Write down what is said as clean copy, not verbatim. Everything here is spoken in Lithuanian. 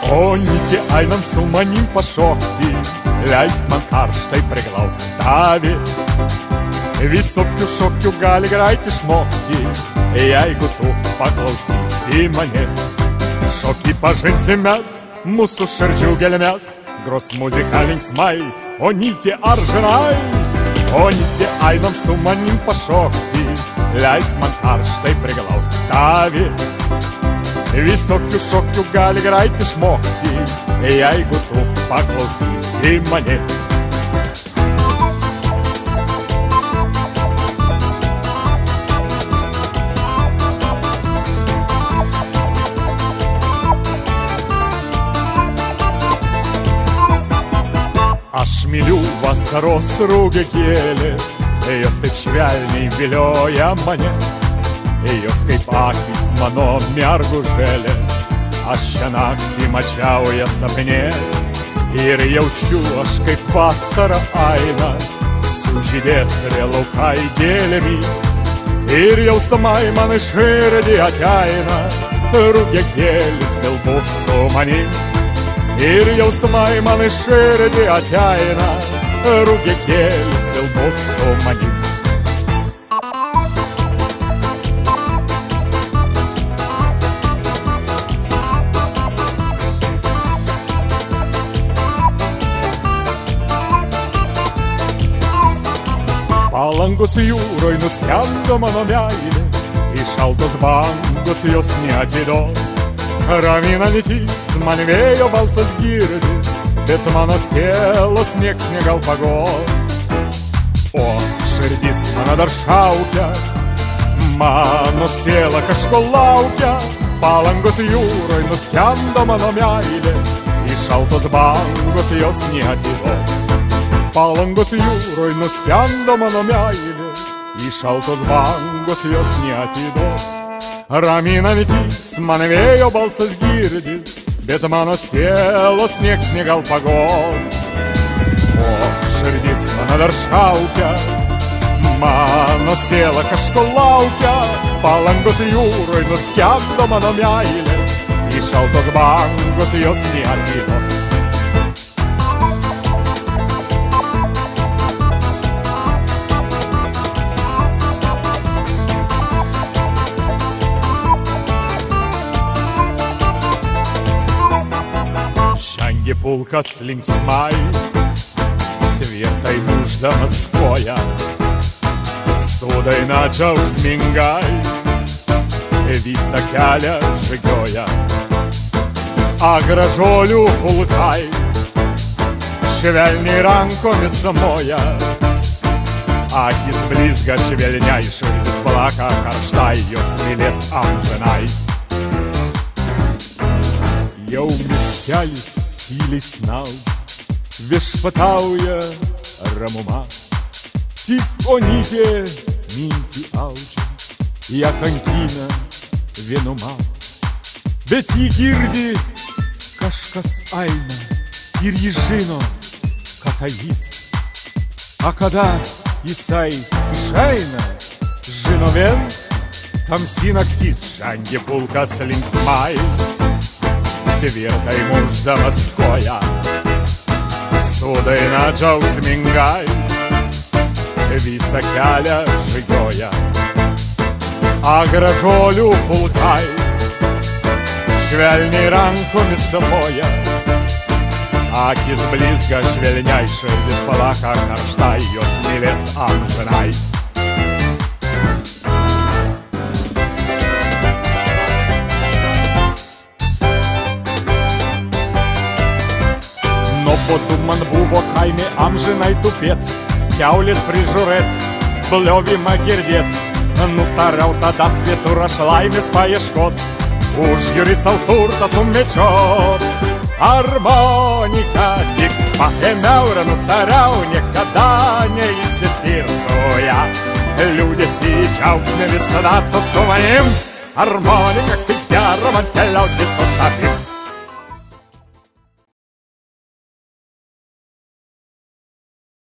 O nyti einam su manim pašokti, leisk man karštai priglausti tavį. Visokių šokių gali greit išmokti, jeigu tu paklausysi mane. Šokį pažinsim mes, mūsų širdžių gelmes, gros muzika linksmai, o nyti ar žinai? O nyti einam su manim pašokti, leisk man karštai priglausti tavį. Visokių šokių gali greit išmokti, jeigu tu paklausysi mane. Aš myliu vasaros rugiagėlės, jos taip švelniai vilioja mane. Jos kaip akys mano mergužėlės, aš šią naktį mačiau jas sapne. Ir jaučiu aš kaip vasara eina, sužydės laukai gėlėmis. Ir jausmai man į širdį ateina, rugiagėlis vėl bus su manim. Ir jausmai man į širdį ateina, rugiagėlis vėl bus su manim. Palangos jūroj nuskendo mano meilė, į šaltos bangos jos neatiduos. Raminantis man vėjo balsas girdis, bet mano sielos nieks negal pagos. O širdis mano dar šaukia, mano siela kažko laukia. Palangos jūroj nuskendo mano meilė, į šaltos bangos jos neatiduos. Palangos jūroj nuskendo mano meilė, į šaltos bangos jos neatiduos. Raminantis man vėjo balsas girdis, bet mano sielos nieks negal pagos. O širdis mano dar šaukia, mano siela kažko laukia. Palangos jūroj nuskendo mano meilė, į šaltos bangos jos neatiduos. Žengia pulkas linksmai, tvirtai mušdamas koją, su daina džiaugsmingai visą kelią žygioja. Gražuolių pulkai švelniai rankomis moja, akis blizga švelniai, širdis plaka karštai, jos mylės amžinai. Jau miestelis tyliai snau, viešpatauja ramuma. Tik onytė mintį audžia, ją kankina vienuma. Bet jį girdi kažkas eina, ir jį žino, kad tai jis. Kada jisai išeina, žino vien tamsi naktis. Žengia pulkas linksmai, tvirtai mušdamas koją, su daina džiaugsmingai visą kelią žygioja. Gražuolių pulkai švelniai rankomis moja, akis blizga švelniai, širdis plaka karštai, jos mylės amžinai. Nuobodu man buvo kaime amžinai tupėt, kiaulės prižiūrėt, bliovimą girdėt. Nutariau tada svetur aš laimės paieškot, užjūrį sau turtą sumečiot. Harmonika tik paėmiau ir nutariau niekada neįsiskirt su ja. Liūdėsi džiaugsme visada tu su manim, harmonika kaip gera man keliauti su tavim.